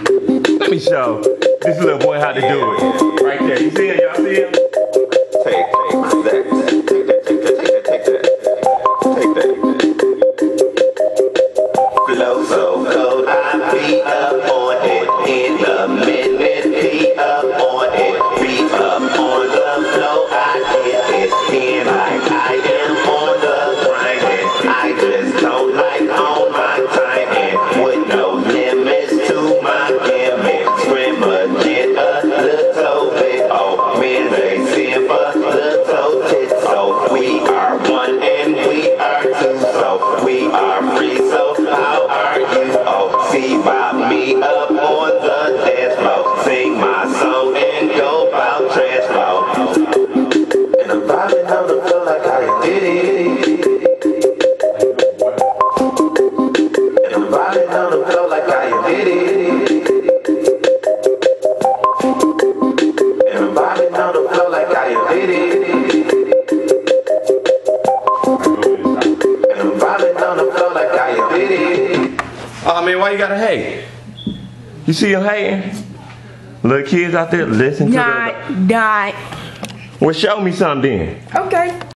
Let me show this little boy how to do it. Right there. You see him? Y'all see him? Take that. Flow so cold, I beat up on it in a minute. Beat up on it, beat up on the flow. I get it in like I am on the grind. I just don't like all my time and with no limits to my gimmick. Scream legit a little bit. Oh man, they sing for little tits. So we are one and we are two. So we are free. So how are you? Oh, see by me up on the dance floor. Sing my song and go about trash flow. And I'm vibing on the floor like I did it. And I'm vibing on the floor like I did it. And I'm vibing on the floor like I did it. And I'm vibing on the floor like I did it. Oh man, why you gotta hate? You see him hating? Little kids out there listen to Die. Well, show me something then. Okay.